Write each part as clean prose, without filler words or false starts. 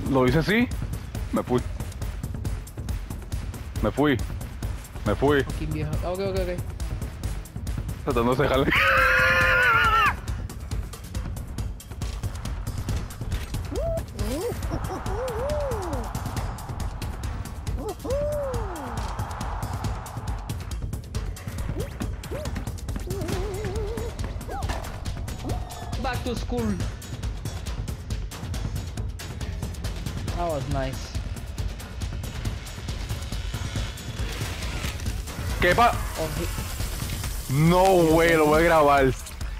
Lo hice así. Me fui. Me fui. Me fui. Fucking viejo. Ok. Tratando de dejarle. Back to school. That was nice. ¿Qué pa? No, güey, lo voy a grabar.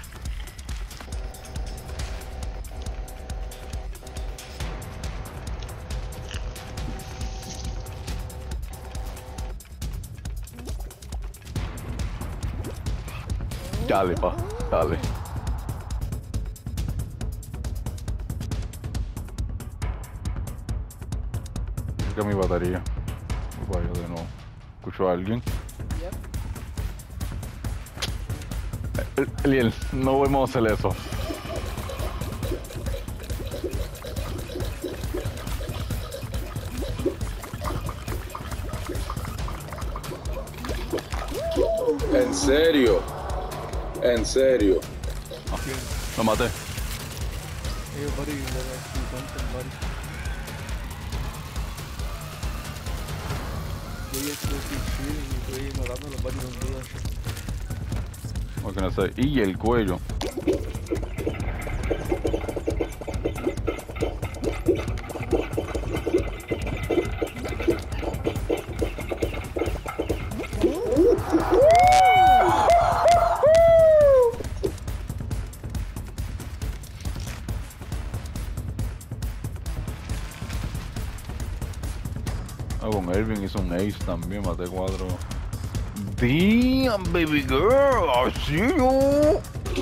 Dale, pa, dale. Que mi batería. Vaya de nuevo. ¿Escucho a alguien? Eliel, no podemos hacer eso. ¿En serio? ¿En serio? Ah, lo maté. What can I say? Y el cuello. Ah, con Elvin hizo un ace también, maté 4. Damn, baby girl, I see you.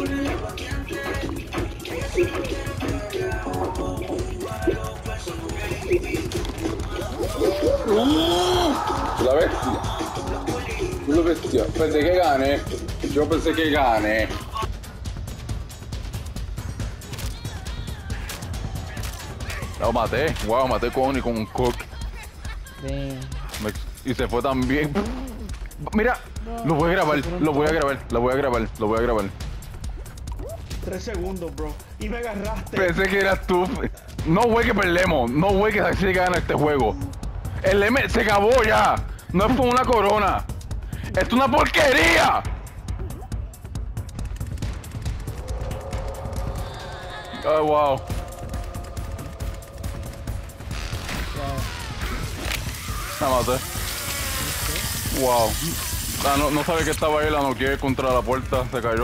La bestia. La bestia. Pensé que gané. Yo pensé que gané. Lo maté, wow, maté con un cook. Damn. Y se fue también. Mira, lo voy a grabar, lo voy a grabar, lo voy a grabar, lo voy a grabar. 3 segundos, bro. Y me agarraste. Pensé que eras tú. No, güey, que perdemos. No, güey, que se gana este juego. El M se acabó ya. No es por una corona. Esto es una porquería. Oh, wow. La maté. Wow. Ah, no sabe que estaba ahí, la noqueé contra la puerta, se cayó.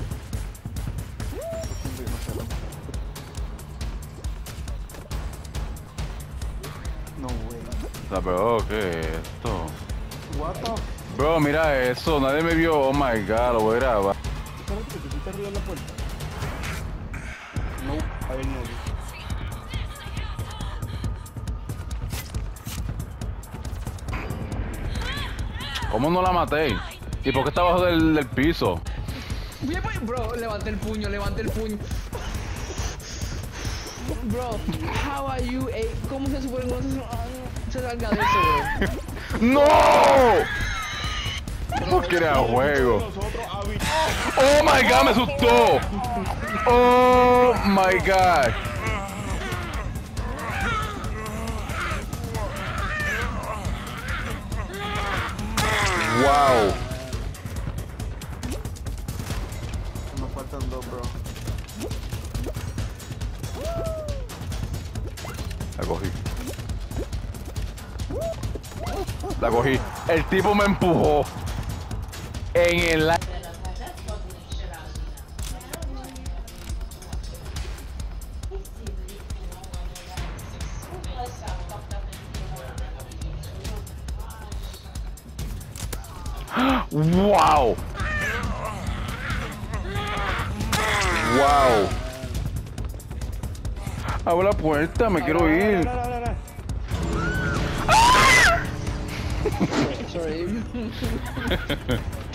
No, güey. La pegó, ¿qué es esto? What the f... Bro, mira eso, nadie me vio. Oh my god, lo voy a grabar. Espérate, que pusiste arriba de la puerta. No, a ver, no. ¿Cómo no la maté? ¿Y por qué está abajo del piso? Bro, levante el puño. Bro, how are you? ¿Cómo se supone que no se salga de eso, bro? ¡No! No quería juego. Oh my god, me asustó. Oh my god. Wow. Nos faltan 2, bro. La cogí. La cogí. El tipo me empujó. En el... Wow. Wow. Abre la puerta, me quiero ir. Sorry.